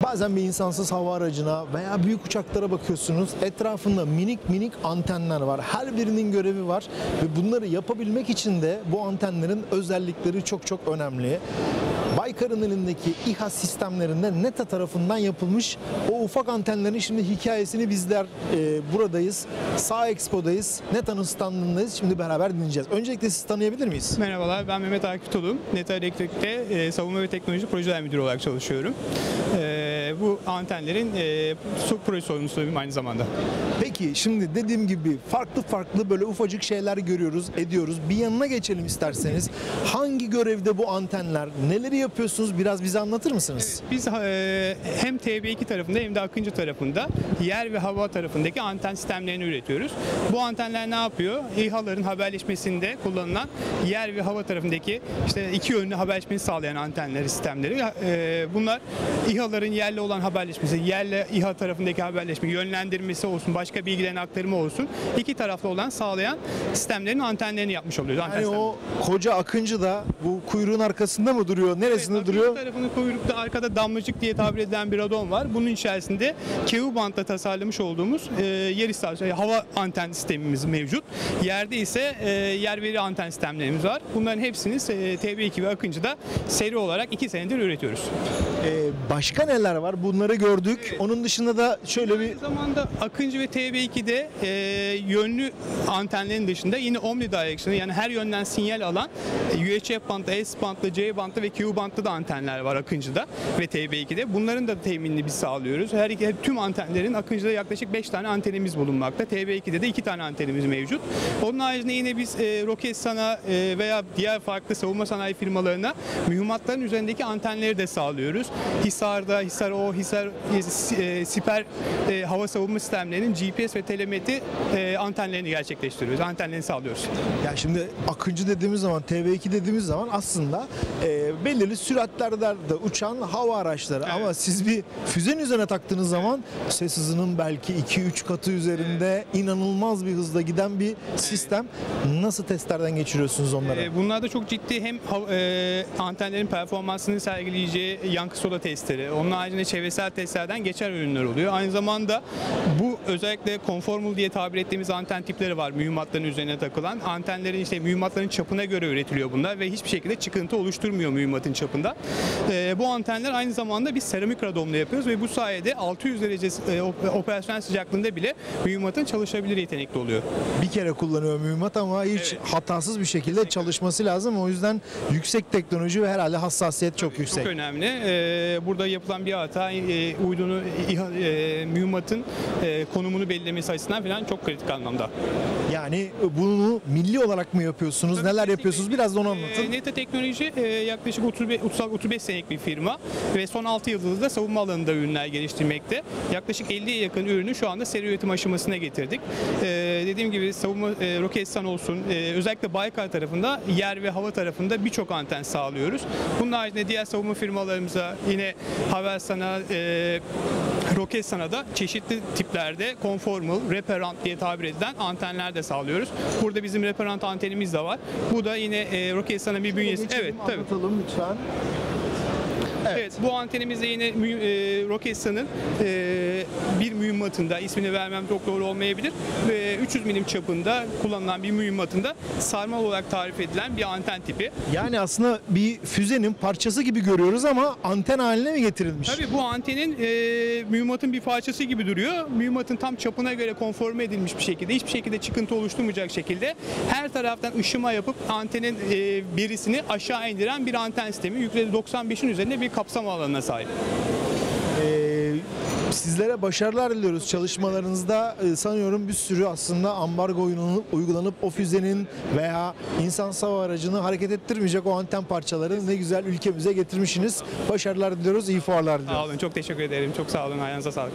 Bazen bir insansız hava aracına veya büyük uçaklara bakıyorsunuz. Etrafında minik minik antenler var. Her birinin görevi var ve bunları yapabilmek için de bu antenlerin özellikleri çok çok önemli. Baykar'ın elindeki İHA sistemlerinde NETA tarafından yapılmış o ufak antenlerin şimdi hikayesini bizler buradayız. Sağ Expo'dayız. NETA'nın standındayız. Şimdi beraber dinleyeceğiz. Öncelikle sizi tanıyabilir miyiz? Merhabalar, ben Mehmet Akif Tolum. NETA Elektrik'te savunma ve teknoloji projeler müdürü olarak çalışıyorum. Bu antenlerin proje sorumlusuyum aynı zamanda. Peki şimdi dediğim gibi farklı böyle ufacık şeyler görüyoruz, ediyoruz. Bir yanına geçelim isterseniz. Hangi görevde bu antenler? Neleri yapıyorsunuz? Biraz bize anlatır mısınız? Evet, biz hem TB2 tarafında hem de Akıncı tarafında yer ve hava tarafındaki anten sistemlerini üretiyoruz. Bu antenler ne yapıyor? İHA'ların haberleşmesinde kullanılan yer ve hava tarafındaki işte iki yönlü haberleşmeyi sağlayan antenleri, sistemleri. Bunlar İHA'ların yerle olan haberleşmesi, yerle İHA tarafındaki haberleşme, yönlendirmesi olsun, başka bilgilerin aktarımı olsun. İki taraflı olan sağlayan sistemlerin antenlerini yapmış oluyoruz. Yani o koca Akıncı da bu kuyruğun arkasında mı duruyor? Neresinde evet, duruyor? Tarafının kuyrukta arkada damlacık diye tabir edilen bir radon var. Bunun içerisinde Ku-bantla tasarlamış olduğumuz yer istasyonu, hava anten sistemimiz mevcut. Yerde ise yer veri anten sistemlerimiz var. Bunların hepsini TB2 ve Akıncı'da seri olarak 2 senedir üretiyoruz. Başka neler var? Bunları gördük. Evet. Onun dışında da şöyle bir... Aynı zamanda Akıncı ve TB2'de yönlü antenlerin dışında yine omnidirectional, yani her yönden sinyal alan UHF bantlı, S bantlı, C bantlı ve Q bantlı da antenler var Akıncı'da ve TB2'de. Bunların da teminini biz sağlıyoruz. Tüm antenlerin Akıncı'da yaklaşık 5 tane antenimiz bulunmakta. TB2'de de 2 tane antenimiz mevcut. Onun haricinde yine biz Roketsan'a veya diğer farklı savunma sanayi firmalarına mühimmatların üzerindeki antenleri de sağlıyoruz. Hisar'da, Hisar siper hava savunma sistemlerinin GPS ve telemetri antenlerini gerçekleştiriyoruz. Antenlerini sağlıyoruz. Ya şimdi Akıncı dediğimiz zaman, TV2 dediğimiz zaman aslında belirli süratlerde uçan hava araçları. Evet. Ama siz bir füzenin üzerine taktığınız zaman ses hızının belki 2-3 katı üzerinde inanılmaz bir hızla giden bir sistem. Nasıl testlerden geçiriyorsunuz onları? Bunlar da çok ciddi hem antenlerin performansını sergileyeceği yankı soda testleri, onun haricinde çevresel testlerden geçer ürünler oluyor. Aynı zamanda bu özellikle conformal diye tabir ettiğimiz anten tipleri var mühimmatların üzerine takılan. Antenlerin işte mühimmatların çapına göre üretiliyor bunlar ve hiçbir şekilde çıkıntı oluşturmuyor mühimmatın çapında. Bu antenler aynı zamanda biz seramik radomla yapıyoruz ve bu sayede 600 derece operasyonel sıcaklığında bile mühimmatın çalışabilir yetenekli oluyor. Bir kere kullanıyor mühimmat ama hiç Evet. hatasız bir şekilde çalışması lazım. O yüzden yüksek teknoloji ve herhalde hassasiyet çok yüksek. Çok önemli. Burada yapılan bir hata uydunu mühimmatın konumunu belirlemesi açısından falan çok kritik anlamda. Yani bunu milli olarak mı yapıyorsunuz? Tabii Neler kesinlikle. yapıyorsunuz? Biraz da onu anlatın. NETA Teknoloji yaklaşık 35 senelik bir firma ve son 6 yıldır da savunma alanında ürünler geliştirmekte. Yaklaşık 50'ye yakın ürünü şu anda seri üretim aşamasına getirdik. Dediğim gibi savunma Roketsan olsun, özellikle Baykar tarafında yer ve hava tarafında birçok anten sağlıyoruz. Bunun haricinde diğer savunma firmalarımıza yine Havelsan'a, Roketsan'a da çeşitli tiplerde conformal, reparant diye tabir edilen antenler de sağlıyoruz. Burada bizim reparant antenimiz de var. Bu da yine Roketsan'a bir bünyesi. Geçelim, Evet, tabii. anlatalım lütfen. Evet, bu antenimiz de yine Roketsan'ın bir mühimmatında, ismini vermem çok doğru olmayabilir, 300 milim çapında kullanılan bir mühimmatında sarmal olarak tarif edilen bir anten tipi. Yani aslında bir füzenin parçası gibi görüyoruz ama anten haline mi getirilmiş? Tabii bu antenin mühimmatın bir parçası gibi duruyor. Mühimmatın tam çapına göre konforme edilmiş bir şekilde, hiçbir şekilde çıkıntı oluşturmayacak şekilde her taraftan ışıma yapıp antenin birisini aşağı indiren bir anten sistemi. Yükleri 95'in üzerinde bir kapsam alanına sahip. Sizlere başarılar diliyoruz çalışmalarınızda. Sanıyorum bir sürü aslında ambargo uygulanıp o füzenin veya insansız hava aracını hareket ettirmeyecek o anten parçaları ne güzel ülkemize getirmişsiniz. Başarılar diliyoruz, iyi fuarlar diliyoruz. Sağ olun, çok teşekkür ederim. Çok sağ olun, ayağınıza sağlık.